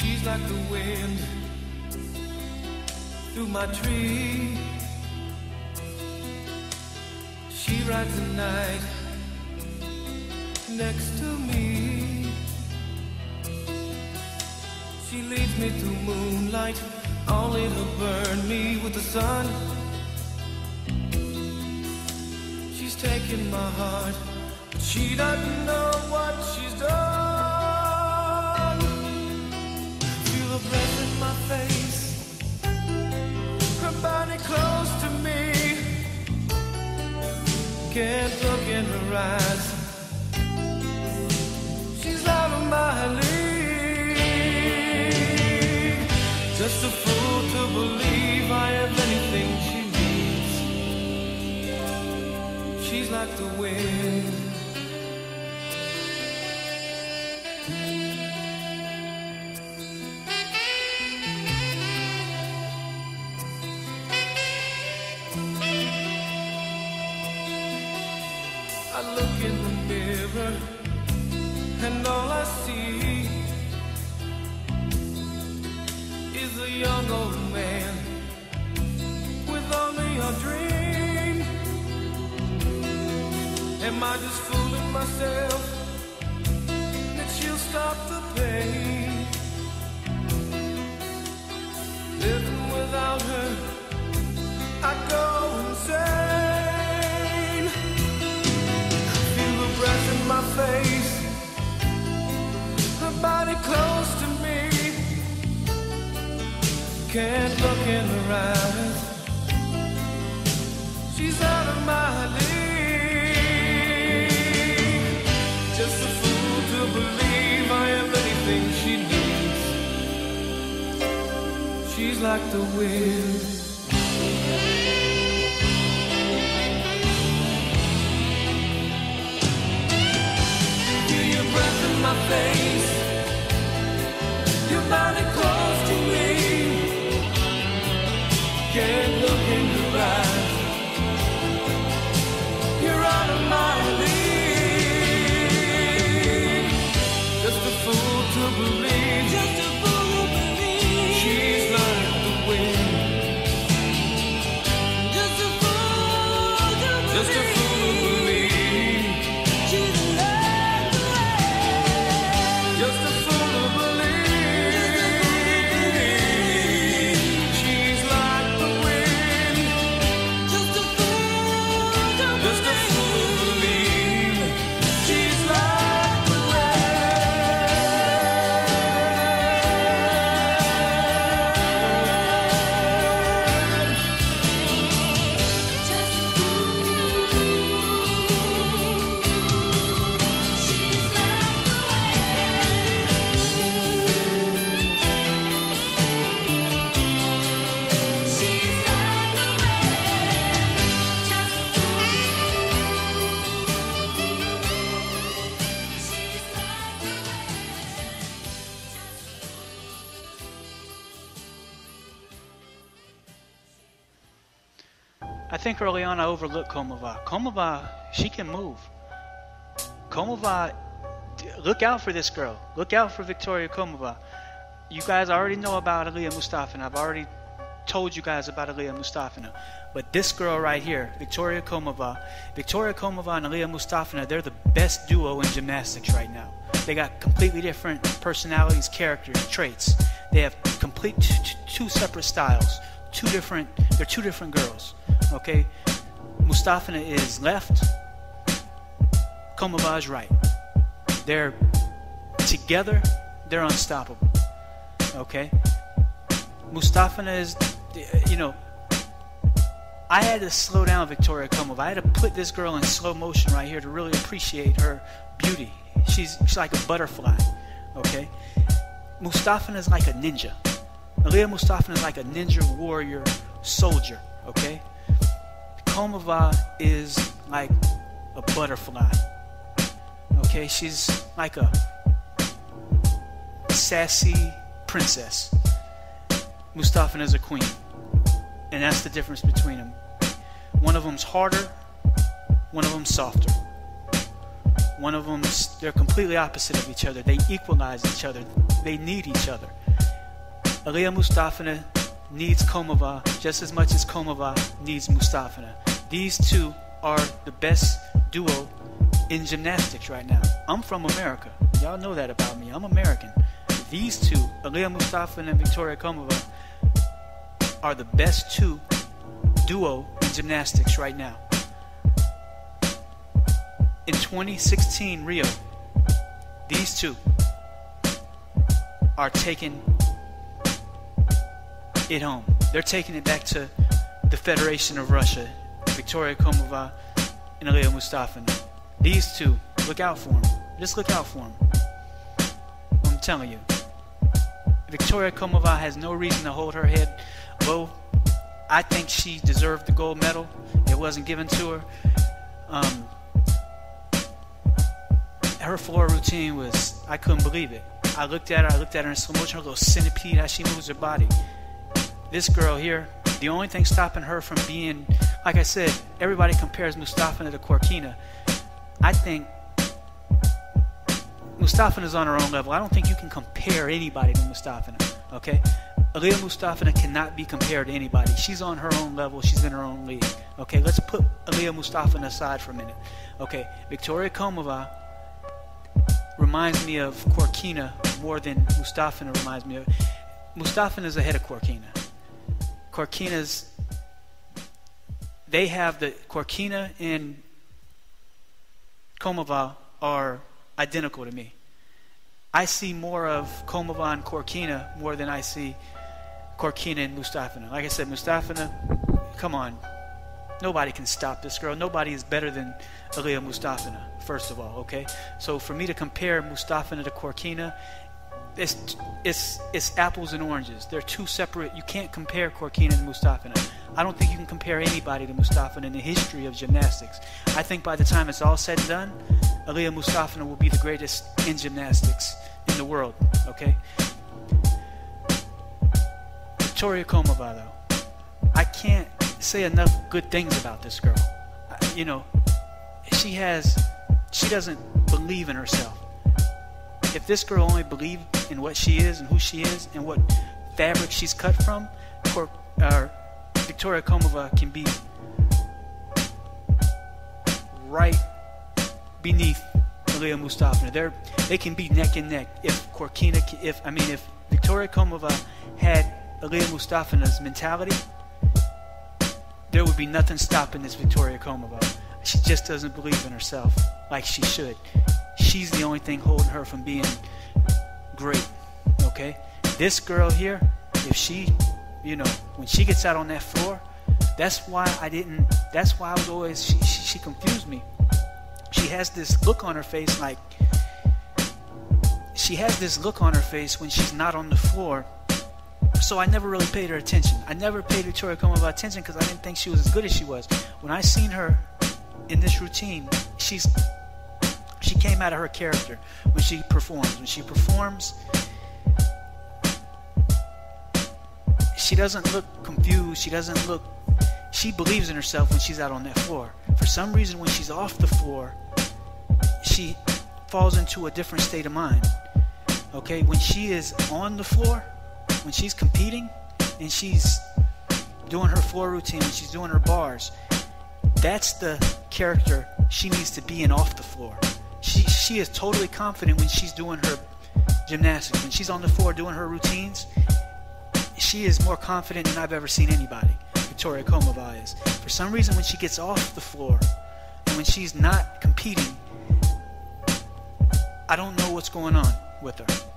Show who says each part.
Speaker 1: She's like the wind through my tree. She rides the night next to me. She leads me through moonlight, only to burn me with the sun. She's taken my heart, but she doesn't know what she's done. Feel her breath in my face, her body close to me. Can't look in her eyes, she's out of my league. Just a fool to believe I have anything she needs. She's like the wind. I look in the mirror and all I see is a young old man with only a dream. Am I just fooling myself that she'll stop the pain? Living without her, I go insane. Feel the breath in my face, her body close to me. Can't look in her eyes, she's out of my league. Just a fool to believe I am anything she needs. She's like the wind. Feel your breath in my face, your body close to me. Can't look in your eyes, you're out of my league. Just a fool to believe, just a fool to believe. She's like the wind. Just a fool to believe, just a fool to believe. She's like the wind. Just a fool to believe. She's like the wind. Just a fool to believe. She's like the
Speaker 2: I think early on I overlooked Komova. Komova, she can move. Komova, look out for this girl. Look out for Victoria Komova. You guys already know about Aliyah Mustafina. I've already told you guys about Aliyah Mustafina. But this girl right here, Victoria Komova and Aliyah Mustafina, they're the best duo in gymnastics right now. They got completely different personalities, characters, traits. They have complete two separate styles. They're two different girls. Okay? Mustafina is left, Komova is right. They're together, they're unstoppable. Okay? Mustafina is, I had to slow down Victoria Komova. I had to put this girl in slow motion right here to really appreciate her beauty. She's like a butterfly. Okay? Mustafina is like a ninja. Aliyah Mustafina is like a ninja warrior soldier. Okay? Komova is like a butterfly. Okay? She's like a sassy princess. Mustafina is a queen. And that's the difference between them. One of them's harder, one of them's softer. One of them's, they're completely opposite of each other. They equalize each other. They need each other. Aliyah Mustafina needs Komova just as much as Komova needs Mustafina. These two are the best duo in gymnastics right now. I'm from America. Y'all know that about me. I'm American. These two, Aliyah Mustafina and Victoria Komova, are the best duo in gymnastics right now. In 2016 Rio, these two are taking it home. They're taking it back to the Federation of Russia, Victoria Komova and Aliyah Mustafina. These two, look out for them. Just look out for them. I'm telling you. Victoria Komova has no reason to hold her head low. I think she deserved the gold medal. It wasn't given to her. Her floor routine was, I couldn't believe it. I looked at her in slow motion, her little centipede, how she moves her body. This girl here, the only thing stopping her from being, like I said, everybody compares Mustafina to Korkina. I think Mustafina's on her own level. I don't think you can compare anybody to Mustafina, okay? Aliyah Mustafina cannot be compared to anybody. She's on her own level. She's in her own league, okay? Let's put Aliyah Mustafina aside for a minute, okay? Victoria Komova reminds me of Korkina more than Mustafina reminds me of. Mustafina's ahead of Korkina. Korkina's, they have the, Korkina and Komova are identical to me. I see more of Komova and Korkina more than I see Korkina and Mustafina. Like I said, Mustafina, come on. Nobody can stop this girl. Nobody is better than Aliyah Mustafina, first of all, okay? So for me to compare Mustafina to Korkina, it's apples and oranges. They're two separate. You can't compare Korkina and Mustafina. I don't think you can compare anybody to Mustafina in the history of gymnastics. I think by the time it's all said and done, Aliyah Mustafina will be the greatest in gymnastics in the world, okay? Victoria Komova, though, I can't say enough good things about this girl. You know, she doesn't believe in herself. If this girl only believed in what she is and who she is and what fabric she's cut from, Victoria Komova can be right beneath Aliyah Mustafina. They can be neck and neck. If Victoria Komova had Aliyah Mustafina's mentality, there would be nothing stopping this Victoria Komova. She just doesn't believe in herself like she should. She's the only thing holding her from being great, okay? This girl here, if she, when she gets out on that floor, that's why I was always, she confused me. She has this look on her face when she's not on the floor. So I never really paid her attention. I never paid Victoria Komova attention because I didn't think she was as good as she was. When I seen her in this routine, she came out of her character when she performs. When she performs, she doesn't look confused. She believes in herself when she's out on that floor. For some reason, when she's off the floor, she falls into a different state of mind. Okay, when she is on the floor, when she's competing and she's doing her floor routine, when she's doing her bars, that's the character she needs to be in off the floor. She is totally confident when she's doing her gymnastics. When she's on the floor doing her routines, she is more confident than I've ever seen anybody. Victoria Komova is. For some reason, when she gets off the floor and when she's not competing, I don't know what's going on with her.